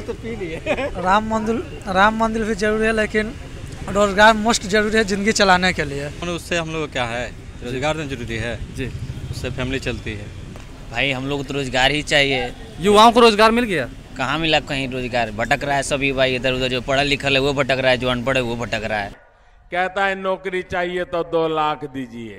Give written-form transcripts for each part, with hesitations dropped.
तो पी लिए। राम मंदिर भी जरूरी है, लेकिन रोजगार मोस्ट जरूरी है जिंदगी चलाने के लिए। उससे हम लोग क्या है, रोजगार तो जरूरी है जी, उससे फैमिली चलती है। भाई हम लोग तो रोजगार ही चाहिए। युवाओं को रोजगार मिल गया? कहाँ मिला कहीं रोजगार, भटक रहा है सभी भाई इधर उधर। जो पढ़ा लिखा है वो भटक रहा है, जो अनपढ़ है वो भटक रहा है। कहता है नौकरी चाहिए तो 2 लाख दीजिए,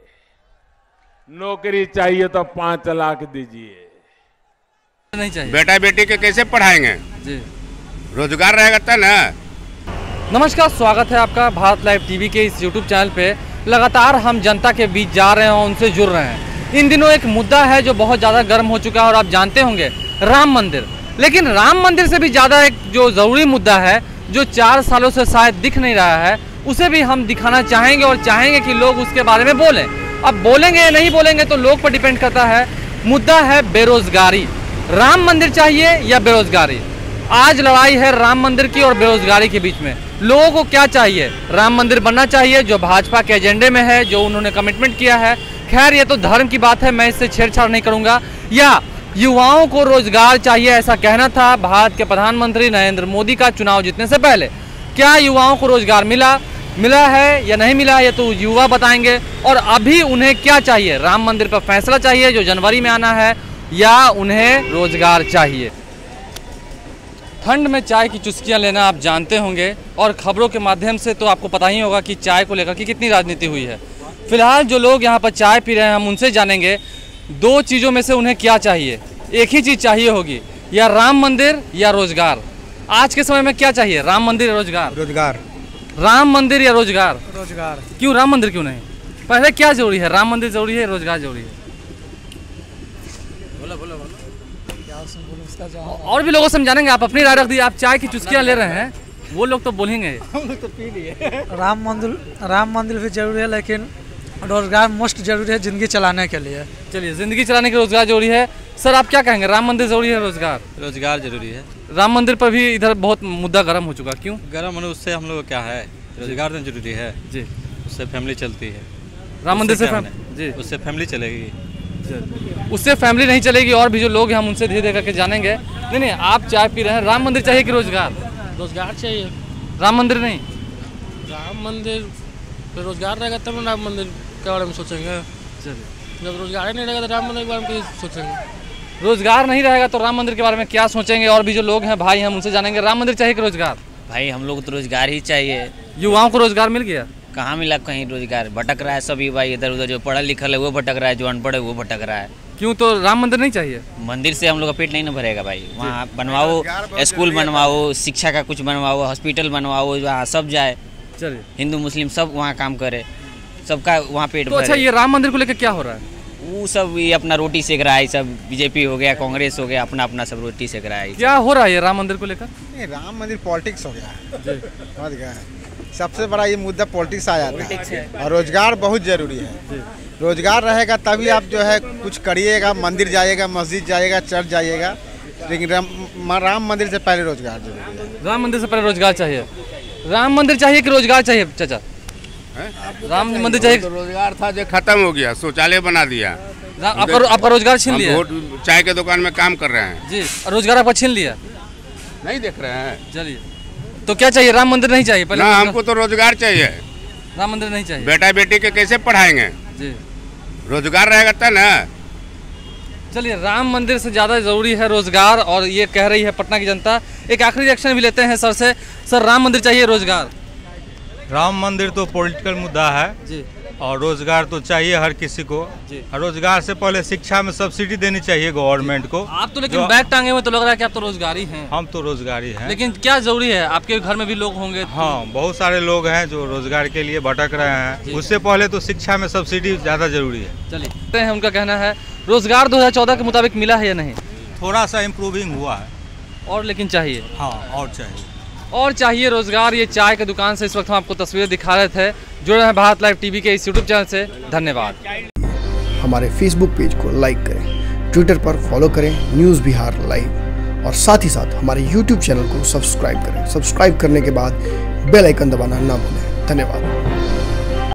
नौकरी चाहिए तो 5 लाख दीजिए। नहीं चाहिए। बेटा बेटी के कैसे पढ़ाएंगे जी, रोजगार रहेगा तब ना। नमस्कार, स्वागत है आपका भारत लाइव टीवी के इस यूट्यूब चैनल पे। लगातार हम जनता के बीच जा रहे हैं और उनसे जुड़ रहे हैं। इन दिनों एक मुद्दा है जो बहुत ज़्यादा गर्म हो चुका है और आप जानते होंगे, राम मंदिर। लेकिन राम मंदिर से भी ज़्यादा एक जो ज़रूरी मुद्दा है, जो 4 सालों से शायद दिख नहीं रहा है, उसे भी हम दिखाना चाहेंगे और चाहेंगे कि लोग उसके बारे में बोलें। अब बोलेंगे या नहीं बोलेंगे तो लोग पर डिपेंड करता है। मुद्दा है बेरोजगारी। राम मंदिर चाहिए या बेरोजगारी? आज लड़ाई है राम मंदिर की और बेरोजगारी के बीच में। लोगों को क्या चाहिए? राम मंदिर बनना चाहिए, जो भाजपा के एजेंडे में है, जो उन्होंने कमिटमेंट किया है। खैर ये तो धर्म की बात है, मैं इससे छेड़छाड़ नहीं करूंगा। या युवाओं को रोजगार चाहिए, ऐसा कहना था भारत के प्रधानमंत्री नरेंद्र मोदी का चुनाव जीतने से पहले। क्या युवाओं को रोजगार मिला है या नहीं मिला, ये तो युवा बताएंगे। और अभी उन्हें क्या चाहिए? राम मंदिर पर फैसला चाहिए जो जनवरी में आना है, या उन्हें रोजगार चाहिए? ठंड में चाय की चुस्कियां लेना आप जानते होंगे, और खबरों के माध्यम से तो आपको पता ही होगा कि चाय को लेकर के कितनी राजनीति हुई है। फिलहाल जो लोग यहाँ पर चाय पी रहे हैं, हम उनसे जानेंगे 2 चीज़ों में से उन्हें क्या चाहिए। एक ही चीज़ चाहिए होगी, या राम मंदिर या रोजगार। आज के समय में क्या चाहिए, राम मंदिर या रोजगार? रोजगार। राम मंदिर या रोजगार? रोजगार। क्यों राम मंदिर क्यों नहीं? पहले क्या जरूरी है, राम मंदिर जरूरी है, रोजगार जरूरी है? बोलो। और भी लोगों समझानेंगे, आप अपनी राय रख दी। आप चाय की चुस्कियां ले रहे हैं, वो लोग तो बोलेंगे। हम लोग तो पी लिए। राम मंदिर भी जरूरी है, लेकिन रोजगार मोस्ट जरूरी है जिंदगी चलाने के लिए। चलिए, जिंदगी चलाने के रोजगार जरूरी है। सर आप क्या कहेंगे, राम मंदिर जरूरी है, रोजगार? रोजगार जरूरी है। राम मंदिर पर भी इधर बहुत मुद्दा गर्म हो चुका, क्यों गर्म? उससे हम लोग क्या है, रोजगार तो जरूरी है जी, उससे फैमिली चलती है। राम मंदिर से जी, उससे फैमिली चलेगी। उससे फैमिली नहीं चलेगी। और भी जो लोग हैं हम उनसे धीरे धीरे करके जानेंगे। नहीं, आप चाय पी रहे हैं। राम मंदिर चाहिए कि रोजगार? रोजगार चाहिए। राम मंदिर नहीं? राम मंदिर रोजगार रहेगा तब ना राम मंदिर के बारे में सोचेंगे। जब रोजगार ही नहीं रहेगा तो राम मंदिर के बारे में कैसे सोचेंगे? रोजगार नहीं रहेगा तो राम मंदिर के बारे में क्या सोचेंगे? और भी जो लोग हैं भाई, हम उनसे जानेंगे। राम मंदिर चाहिए कि रोजगार? भाई हम लोग तो रोजगार ही चाहिए। युवाओं को रोजगार मिल गया? कहाँ मिला कहीं रोजगार, भटक रहा है सभी भाई इधर उधर। जो पढ़ा लिखा है वो भटक रहा है, जो अनपढ़ है वो भटक रहा है। क्यों, तो राम मंदिर नहीं चाहिए? मंदिर से हम लोग का पेट नहीं ना भरेगा भाई। वहाँ बनवाओ, स्कूल बनवाओ, शिक्षा का कुछ बनवाओ, हॉस्पिटल बनवाओ, वहाँ सब जाए। चलिए, हिंदू मुस्लिम सब वहाँ काम करे, सबका वहाँ पेट तो अच्छा, ये राम मंदिर को लेकर क्या हो रहा है? वो सब ये अपना रोटी सेक रहा है, सब बीजेपी हो गया, कांग्रेस हो गया, अपना सब रोटी सेक रहा है। क्या हो रहा है ये राम मंदिर को लेकर? राम मंदिर पॉलिटिक्स हो गया। सबसे बड़ा ये मुद्दा पॉलिटिक्स आ जाता है। और रोजगार बहुत जरूरी है। रोजगार रहेगा तभी आप जो है कुछ करिएगा, मंदिर जाइएगा, मस्जिद जाइएगा, चर्च जाइएगा। लेकिन राम मंदिर से पहले रोजगार जरूरी है। राम मंदिर से पहले रोजगार चाहिए। राम मंदिर चाहिए कि रोजगार चाहिए चाचा? राम मंदिर चाहिए। तो रोजगार था जो खत्म हो गया, शौचालय बना दिया। आपका रोजगार छीन लिया? चाय के दुकान में काम कर रहे हैं जी, रोजगार आपका छीन लिया, नहीं देख रहे हैं। चलिए, तो क्या चाहिए? राम मंदिर नहीं चाहिए? पहले ना, हमको तो रोजगार चाहिए। राम मंदिर नहीं चाहिए। बेटा बेटी के कैसे पढ़ाएंगे जी, रोजगार रहेगा तब ना। चलिए, राम मंदिर से ज़्यादा ज़रूरी है रोजगार, और ये कह रही है पटना की जनता। एक आखिरी रिएक्शन भी लेते हैं सर से। सर, राम मंदिर चाहिए, रोजगार? राम मंदिर तो पॉलिटिकल मुद्दा है जी, और रोजगार तो चाहिए हर किसी को जी। रोजगार से पहले शिक्षा में सब्सिडी देनी चाहिए गवर्नमेंट को। आप तो लेकिन बैग टांगे हुए तो लग रहा है कि आप तो रोजगारी हैं। हम तो रोजगारी हैं, लेकिन क्या जरूरी है? आपके घर में भी लोग होंगे। हाँ, बहुत सारे लोग हैं जो रोजगार के लिए भटक रहे हैं। उससे पहले तो शिक्षा में सब्सिडी ज्यादा जरूरी है। चलिए, उनका कहना है रोजगार 2014 के मुताबिक मिला है या नहीं? थोड़ा सा इम्प्रूविंग हुआ है, और लेकिन चाहिए। हाँ, और चाहिए रोजगार। ये चाय की दुकान से इस वक्त हम आपको तस्वीरें दिखा रहे थे। जुड़े हैं भारत लाइव टीवी के इस यूट्यूब चैनल से। धन्यवाद। हमारे फेसबुक पेज को लाइक करें, ट्विटर पर फॉलो करें न्यूज़ बिहार लाइव, और साथ ही साथ हमारे यूट्यूब चैनल को सब्सक्राइब करें। सब्सक्राइब करने के बाद बेल आइकन दबाना ना भूलें। धन्यवाद।